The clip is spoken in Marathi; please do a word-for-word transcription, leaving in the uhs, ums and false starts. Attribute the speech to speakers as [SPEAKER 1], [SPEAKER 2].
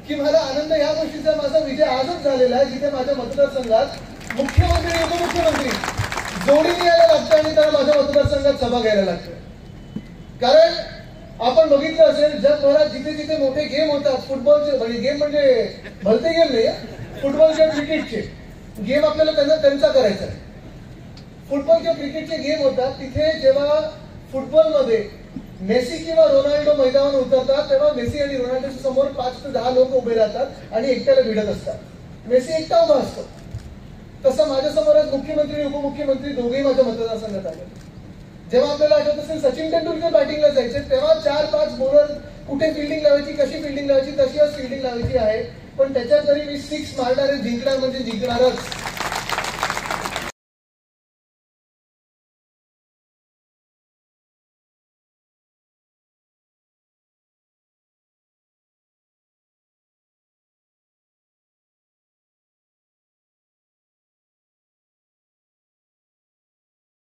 [SPEAKER 1] की मला आनंद या गोष्टीचा माझा विजय आजच झालेला आहे, जिथे माझ्या मतदारसंघात मुख्यमंत्री आणि उपमुख्यमंत्री जोडीने यायला लागतं आणि त्याला माझ्या मतदारसंघात सभा घ्यायला लागतं. कारण आपण बघितलं असेल जगभरात जिथे जिथे मोठे गेम होतात, फुटबॉलचे गेम म्हणजे भलते गेम नाही, फुटबॉलचे क्रिकेटचे गेम आपल्याला त्यांना त्यांचा करायचा आहे. फुटबॉल किंवा क्रिकेटचे गेम होतात तिथे जेव्हा फुटबॉलमध्ये मेसी किंवा रोनाल्डो मैदानावर उतरतात तेव्हा मेसी आणि रोनाल्डोच्या समोर पाच ते दहा लोक उभे राहतात आणि एकट्याला भिडत असतात. मेसी एकटा उभा असतो. तसं माझ्या समोर आज मुख्यमंत्री आणि उपमुख्यमंत्री दोघेही माझ्या मतदारसंघात आले. जेव्हा आपल्याला आठवत असेल सचिन तेंडुलकर बॅटिंगला जायचे तेव्हा चार पाच बॉलर कुठे फिल्डिंग लावायची, कशी फिल्डिंग लावायची, तशी आज फिल्डिंग लावायची आहे. पण त्याच्यात जरी मी सिक्स मारणारे जिंकणार म्हणजे जिंकणारच.